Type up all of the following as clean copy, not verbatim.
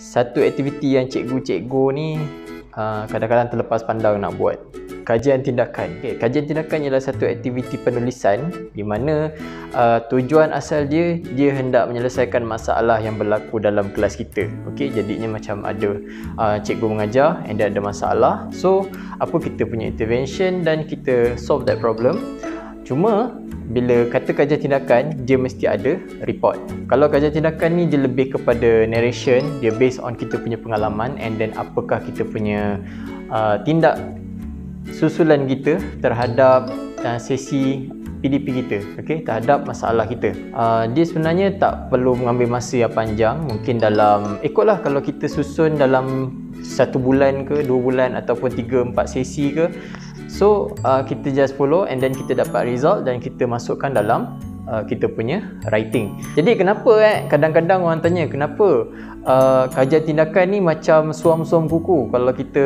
satu aktiviti yang cikgu-cikgu ni kadang-kadang terlepas pandang nak buat. Kajian tindakan. Kajian tindakan ialah satu aktiviti penulisan di mana tujuan asal dia hendak menyelesaikan masalah yang berlaku dalam kelas kita. Jadinya macam ada cikgu mengajar and ada masalah. So, apa kita punya intervention dan kita solve that problem. Cuma bila kata kajian tindakan, dia mesti ada report. Kalau kajian tindakan ni dia lebih kepada narration, dia based on kita punya pengalaman and then apakah kita punya tindak susulan kita terhadap sesi PDP kita, terhadap masalah kita. Dia sebenarnya tak perlu mengambil masa yang panjang, mungkin dalam ikutlah kalau kita susun dalam 1 bulan ke 2 bulan ataupun 3-4 sesi ke. So kita just follow and then kita dapat result dan kita masukkan dalam kita punya writing. Jadi kenapa kadang-kadang orang tanya kenapa kajian tindakan ni macam suam-suam kuku kalau kita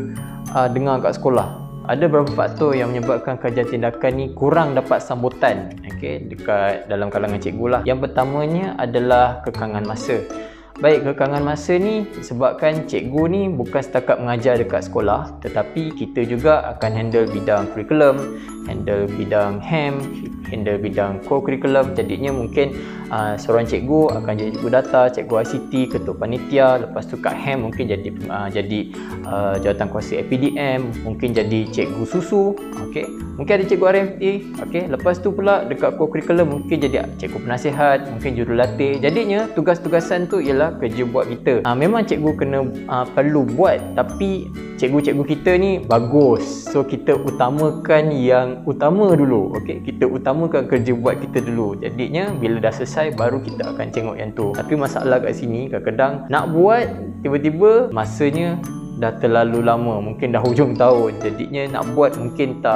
dengar kat sekolah. Ada beberapa faktor yang menyebabkan kajian tindakan ni kurang dapat sambutan dekat dalam kalangan cikgu lah. Yang pertamanya adalah kekangan masa. Baik, kekangan masa ni disebabkan cikgu ni bukan setakat mengajar dekat sekolah, tetapi kita juga akan handle bidang kurikulum, handle bidang HAM, handle bidang co-curriculum. Jadinya mungkin seorang cikgu akan jadi cikgu data, cikgu ICT, ketua panitia, lepas tu kat HAM mungkin jadi jawatan kuasa APDM, mungkin jadi cikgu susu, mungkin ada cikgu RFA, lepas tu pula dekat co-curriculum mungkin jadi cikgu penasihat, mungkin jurulatih. Jadinya tugas-tugasan tu ialah kerja buat kita. Memang cikgu kena perlu buat, tapi cikgu-cikgu kita ni bagus. So kita utamakan yang utama dulu. Kita utamakan kerja buat kita dulu. Jadinya bila dah selesai baru kita akan tengok yang tu. Tapi masalah kat sini kadang-kadang nak buat tiba-tiba masanya dah terlalu lama, mungkin dah hujung tahun. Jadinya nak buat mungkin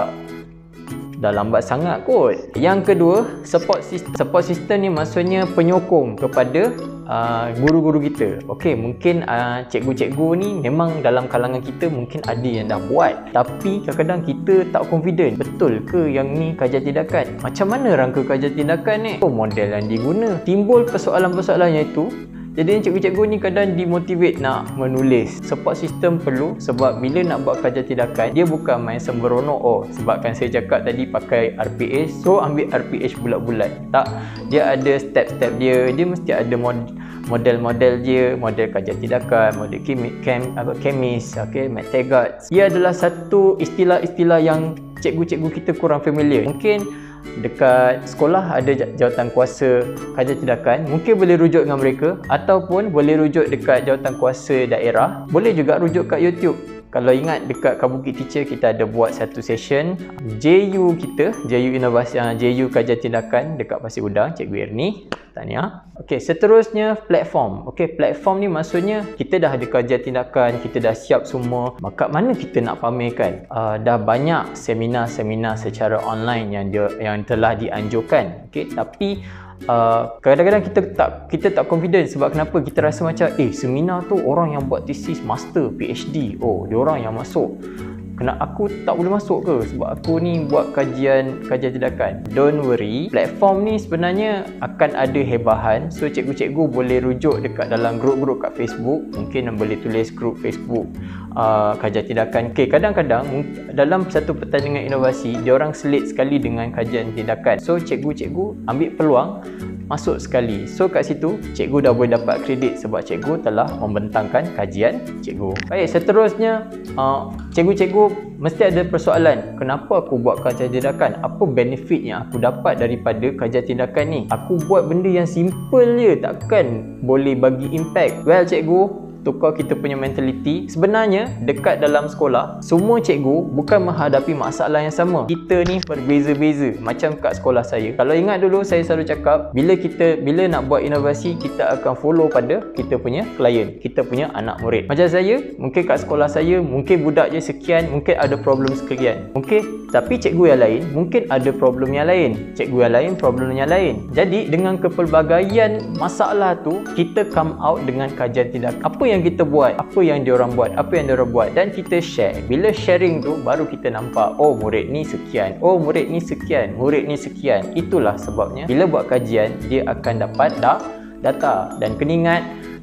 dah lambat sangat kot. Yang kedua, support system. Support system ni maksudnya penyokong kepada guru-guru kita. Mungkin cikgu-cikgu ni memang dalam kalangan kita mungkin ada yang dah buat, tapi kadang-kadang kita tak confident. Betul ke yang ni kajian tindakan? Macam mana rangka kajian tindakan ni? Model yang diguna. Timbul persoalan-persoalan yang itu. Jadi cikgu-cikgu ni kadang dimotivate nak menulis. Support system perlu, sebab bila nak buat kajian tindakan, dia bukan main sembrono. Sebabkan saya cakap tadi pakai RPH, so ambil RPH bulat-bulat. Tak, dia ada step-step dia. Dia mesti ada model-model dia, model kajian tindakan, model kemis, Metagard. Ia adalah satu istilah-istilah yang cikgu-cikgu kita kurang familiar. Mungkin dekat sekolah ada jawatan kuasa kajian tindakan, mungkin boleh rujuk dengan mereka, ataupun boleh rujuk dekat jawatan kuasa daerah, boleh juga rujuk kat YouTube. Kalau ingat dekat Kabukit Teacher kita ada buat satu session JU kita, JU Inovasi, JU Kajian Tindakan dekat Pasir Gudang, Cikgu Erni. Tahniah. Seterusnya platform. Platform ni maksudnya kita dah ada kajian tindakan, kita dah siap semua. Maka mana kita nak pamerkan? Dah banyak seminar-seminar secara online yang telah dianjurkan. Tapi kadang-kadang kita tak confident. Sebab kenapa? Kita rasa macam seminar tu orang yang buat tesis master, PhD, dia orang yang masuk. Aku tak boleh masuk ke sebab aku ni buat kajian tindakan? Don't worry, platform ni sebenarnya akan ada hebahan. So cikgu-cikgu boleh rujuk dekat dalam grup-grup kat Facebook. Mungkin boleh tulis grup Facebook kajian tindakan. Kadang-kadang dalam satu pertandingan inovasi, dia orang selit sekali dengan kajian tindakan. So cikgu-cikgu ambil peluang masuk sekali. So kat situ cikgu dah boleh dapat kredit sebab cikgu telah membentangkan kajian cikgu. Baik, seterusnya cikgu-cikgu mesti ada persoalan. Kenapa aku buat kajian tindakan? Apa benefit yang aku dapat daripada kajian tindakan ni? Aku buat benda yang simple je, takkan boleh bagi impact? Well cikgu, tukar kita punya mentality. Sebenarnya dekat dalam sekolah, semua cikgu bukan menghadapi masalah yang sama. Kita ni berbeza-beza. Macam kat sekolah saya, kalau ingat dulu saya selalu cakap, bila nak buat inovasi, kita akan follow pada kita punya klien, kita punya anak murid. Macam saya, mungkin kat sekolah saya, mungkin budak je sekian, mungkin ada problem sekian. Tapi cikgu yang lain mungkin ada problem yang lain, cikgu yang lain problem yang lain. Jadi dengan kepelbagaian masalah tu, kita come out dengan kajian tindakan. Apa yang kita buat, apa yang diorang buat, dan kita share. Bila sharing tu baru kita nampak, murid ni sekian, murid ni sekian, murid ni sekian. Itulah sebabnya bila buat kajian dia akan dapat data, dan kena ingat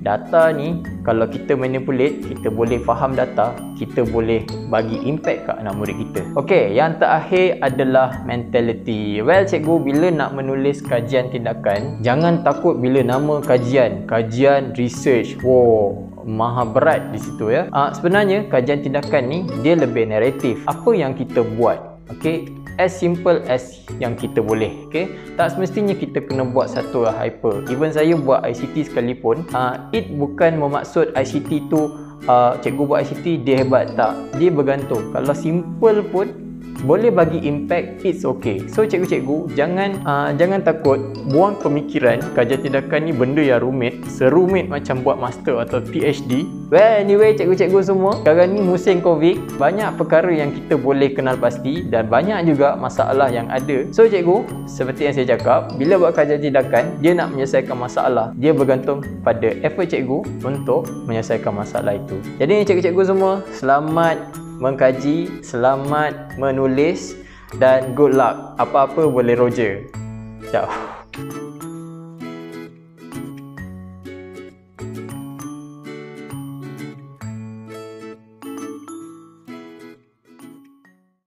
Data ni kalau kita manipulate, kita boleh faham data, kita boleh bagi impact kat anak murid kita. Okey, yang terakhir adalah mentality. Well, cikgu bila nak menulis kajian tindakan, jangan takut bila nama kajian research. Wow, maha berat di situ ya. Sebenarnya kajian tindakan ni dia lebih naratif. Apa yang kita buat, okey, as simple as yang kita boleh. Okay? Tak semestinya kita kena buat satu hyper. Even saya buat ICT sekalipun, it bukan bermaksud ICT tu cikgu buat ICT dia hebat. Tak, dia bergantung. Kalau simple pun boleh bagi impact, it's okay. So cikgu-cikgu jangan takut buang pemikiran kajian tindakan ni benda yang rumit, serumit macam buat master atau PhD. Well, anyway cikgu-cikgu semua, sekarang ni musim COVID, banyak perkara yang kita boleh kenal pasti dan banyak juga masalah yang ada. So cikgu, seperti yang saya cakap, bila buat kajian tindakan, dia nak menyelesaikan masalah, dia bergantung pada effort cikgu untuk menyelesaikan masalah itu. Jadi cikgu-cikgu semua, selamat mengkaji, selamat menulis dan good luck. Apa-apa boleh Roger. Ciao.